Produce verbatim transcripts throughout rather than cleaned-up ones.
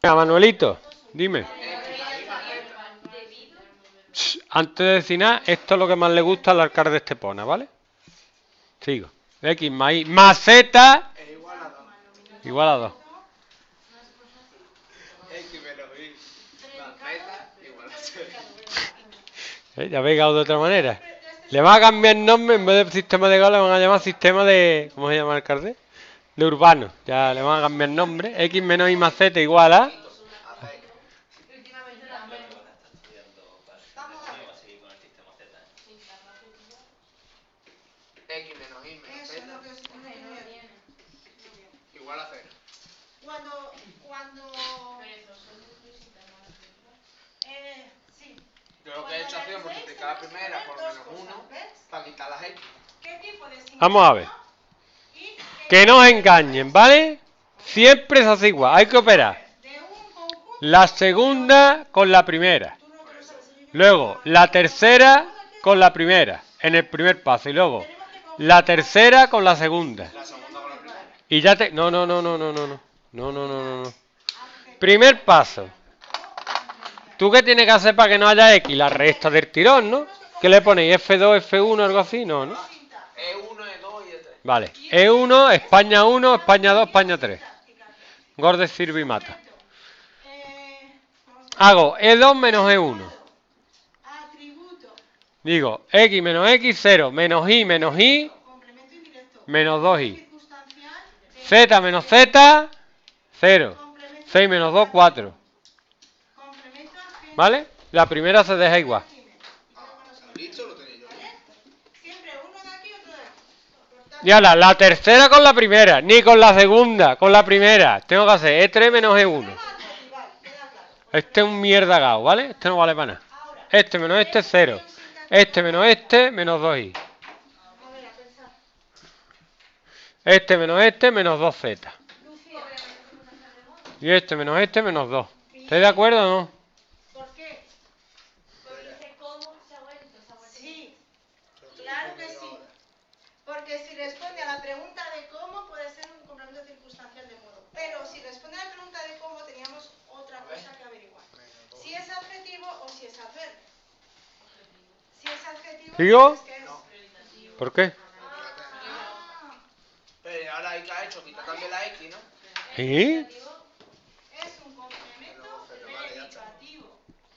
Venga, Manuelito, dime. Antes de decir nada, esto es lo que más le gusta al alcalde de Estepona, ¿vale? Sigo. X más Y más Z igual a dos. X menos Y más Z igual a cero. ¿Eh? Ya habéis pegado de otra manera. Le van a cambiar el nombre, en vez de sistema de Gauss le van a llamar sistema de... ¿Cómo se llama el alcalde? De urbano. Ya le van a cambiar el nombre. X menos Y más Z igual a... X menos Y menos Z igual a cero. Cuando, cuando... Eh, sí. Yo lo que he hecho ha sido multiplicar la primera por menos uno para quitar las X. ¿Qué tipo de signo? Vamos a ver. Que no os engañen, ¿vale? Siempre se hace igual. Hay que operar la segunda con la primera. Luego la tercera con la primera. En el primer paso. Y luego la tercera con la segunda. La segunda con la primera. Y ya te... No, no, no, no, no, no. No, no, no, no, no. Primer paso. ¿Tú qué tienes que hacer para que no haya X? La resta del tirón, ¿no? ¿Qué le ponéis? ¿F dos, F uno, algo así? No, ¿no? E uno, E dos y E tres. Vale. E uno, España uno, España dos, España tres. Gordes sirve y mata. Hago E dos menos E uno. Digo, X menos X, cero. Menos Y menos Y, menos dos Y. Z menos Z, cero. seis menos dos, cuatro. ¿Vale? La primera se deja igual. Listo, lo tenía yo. Y ahora, la tercera con la primera, ni con la segunda, con la primera. Tengo que hacer E tres menos E uno. Este es un mierda gao, ¿vale? Este no vale para nada. Este menos este, cero. Este menos este, menos dos Y. Este menos este, menos dos Z. Y este menos este, menos dos. ¿Estáis de acuerdo o no? ¿Por qué? Porque dice cómo se ha vuelto, se ha vuelto. Sí, claro que sí. Porque si responde a la pregunta de cómo, puede ser un complemento circunstancial de modo. Pero si responde a la pregunta de cómo, teníamos otra cosa que averiguar. Si es adjetivo o si es adverbio. Si es adjetivo, ¿Sigo? es que es. ¿Por qué? Ah, Pero ahora hay que ha hecho quitar también la X, ¿no? ¿Sí? es un complemento predicativo.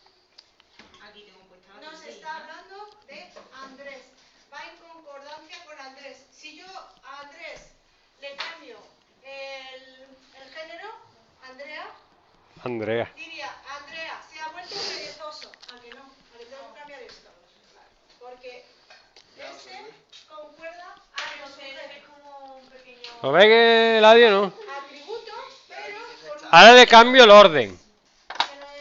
Nos está hablando de Andrés. Va en concordancia con Andrés. Si yo a Andrés le cambio el, el género, Andrea, Andrea. diría, Andrea, se ha vuelto perezoso. ¿A que no? ¿A que tengo que cambiar esto? Porque este concuerda a los es como un pequeño ¿Lo ves que la dio, no? atributo, pero con Ahora le cambio el orden. que no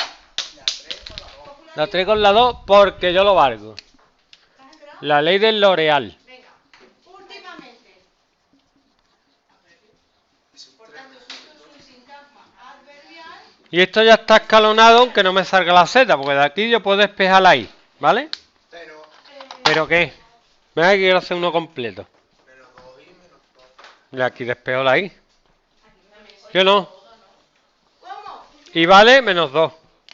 es La tres con la dos porque yo lo valgo. ¿Estás enterado? La ley del L'Oreal. Venga, últimamente. Por tanto, es un sintagma adverbial. Y esto ya está escalonado aunque no me salga la Z, porque de aquí yo puedo despejar la I, ¿vale? Pero ¿Pero qué? Venga, que quiero hacer uno completo. menos dos Y menos dos. Y aquí despejo la I. ¿Yo no? ¿Cómo? Y vale menos dos.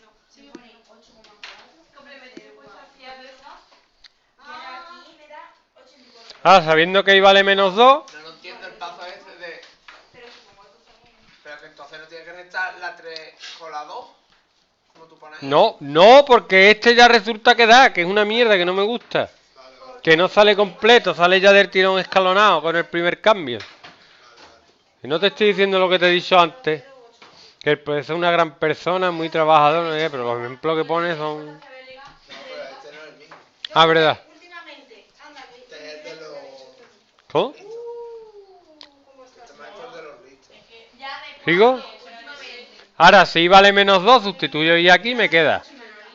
Ah, sabiendo que I vale menos dos. No, no entiendo el paso ese de... Pero que entonces no tiene que restar la tres con la dos. Como tú pones ahí. No, no, porque este ya resulta que da, que es una mierda, que no me gusta. Que no sale completo, sale ya del tirón escalonado con el primer cambio. Y no te estoy diciendo lo que te he dicho antes. Que el profesor es una gran persona, muy trabajador, no sé qué, pero los ejemplos que pone son... No, pero este no es el mismo. Ah, verdad. Últimamente, anda, que Este es de los... ¿Cómo? ¿cómo estás? Este maestro es de los listos. ¿Sigo? Ahora, si I vale menos dos, sustituyo I aquí y me queda.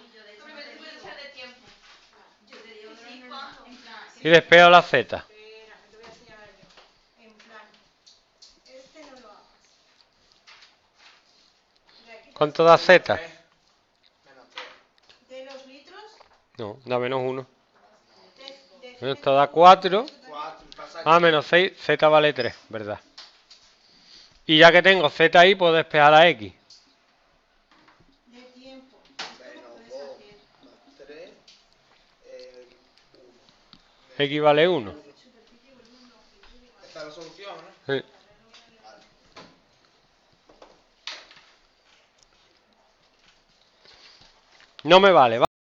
Y despejo la Z. Espera, que te voy a señalar yo. En plan, este no lo hagas. De aquí, ¿Cuánto da Z? Tres. Menos tres. de los litros, No, da menos uno. de, de, Bueno, esto da cuatro. Cuatro. Y pasa Ah, aquí. menos seis, Z vale tres, ¿verdad? Y ya que tengo Z ahí, puedo despejar la X. X vale uno. Esta es la solución, ¿no? Sí. No me vale, ¿vale?